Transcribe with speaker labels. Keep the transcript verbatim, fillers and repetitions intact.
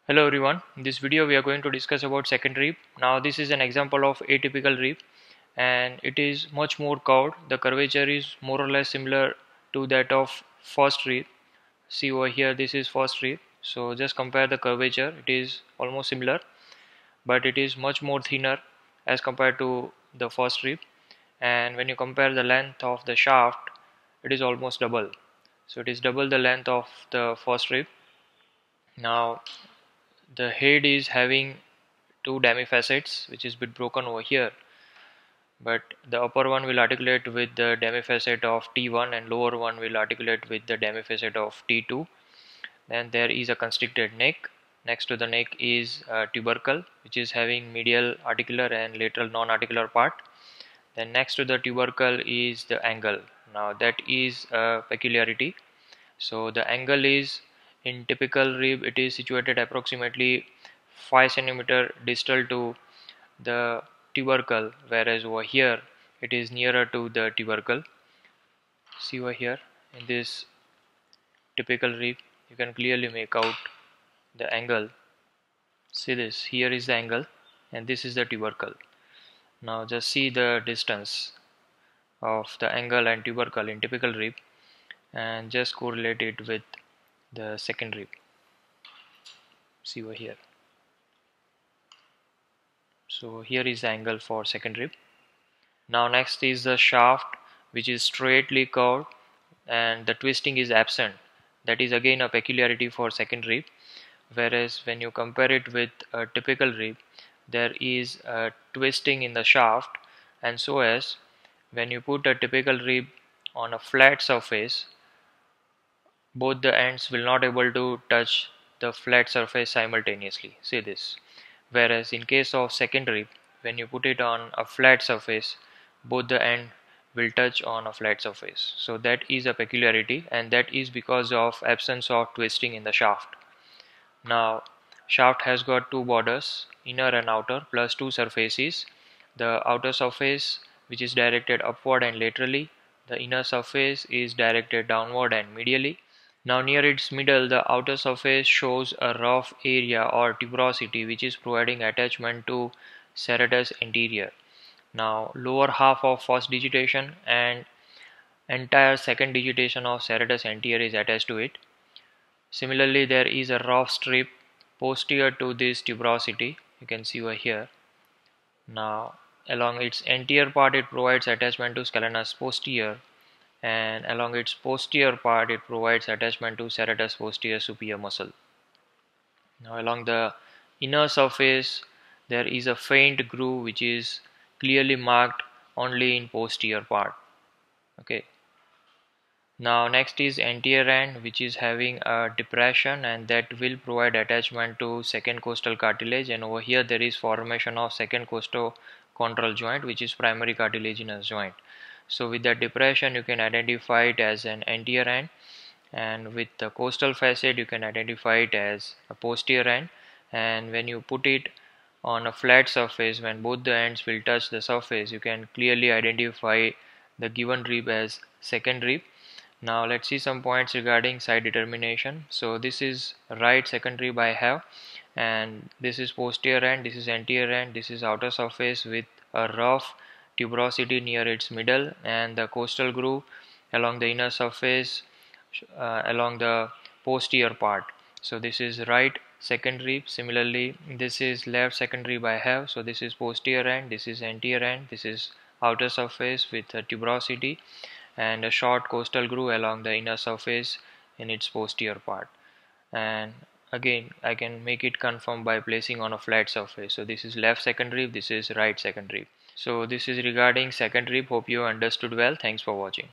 Speaker 1: Hello everyone, in this video we are going to discuss about second rib. Now this is an example of atypical rib and it is much more curved. The curvature is more or less similar to that of first rib. See over here, this is first rib. So just compare the curvature, it is almost similar but it is much more thinner as compared to the first rib. And when you compare the length of the shaft, it is almost double. So it is double the length of the first rib. Now the head is having two demifacets which is bit broken over here, but the upper one will articulate with the demifacet of T one and lower one will articulate with the demifacet of T two. Then there is a constricted neck. Next to the neck is a tubercle which is having medial articular and lateral non-articular part. Then next to the tubercle is the angle. Now that is a peculiarity. So the angle is, in typical rib, it is situated approximately five centimeter distal to the tubercle, whereas over here it is nearer to the tubercle. See over here in this typical rib, you can clearly make out the angle. See this, here is the angle and this is the tubercle. Now just see the distance of the angle and tubercle in typical rib and just correlate it with the second rib. See over here. So here is the angle for second rib. Now next is the shaft, which is straightly curved and the twisting is absent. That is again a peculiarity for second rib, whereas when you compare it with a typical rib, there is a twisting in the shaft, and so as when you put a typical rib on a flat surface, both the ends will not able to touch the flat surface simultaneously. See this. Whereas in case of second rib, when you put it on a flat surface, both the end will touch on a flat surface. So that is a peculiarity, and that is because of absence of twisting in the shaft. Now shaft has got two borders, inner and outer, plus two surfaces. The outer surface, which is directed upward and laterally, the inner surface is directed downward and medially. Now near its middle, the outer surface shows a rough area or tuberosity which is providing attachment to serratus anterior. Now lower half of first digitation and entire second digitation of serratus anterior is attached to it. Similarly, there is a rough strip posterior to this tuberosity, you can see over here. Now along its anterior part it provides attachment to scalenus posterior, and along its posterior part it provides attachment to serratus posterior superior muscle. Now along the inner surface there is a faint groove which is clearly marked only in posterior part. Okay. Now next is anterior end, which is having a depression and that will provide attachment to second costal cartilage, and over here there is formation of second costochondral joint which is primary cartilaginous joint. So with that depression you can identify it as an anterior end, and with the costal facet you can identify it as a posterior end. And when you put it on a flat surface, when both the ends will touch the surface, you can clearly identify the given rib as second rib. Now let's see some points regarding side determination. So this is right second rib I have, and this is posterior end, this is anterior end, this is outer surface with a rough tuberosity near its middle, and the costal groove along the inner surface uh, along the posterior part. So this is right second rib. Similarly, this is left second rib I have. So this is posterior end, this is anterior end, this is outer surface with a tuberosity and a short costal groove along the inner surface in its posterior part. And again I can make it confirm by placing on a flat surface. So this is left second rib, this is right second rib. So this is regarding second rib. Hope you understood well. Thanks for watching.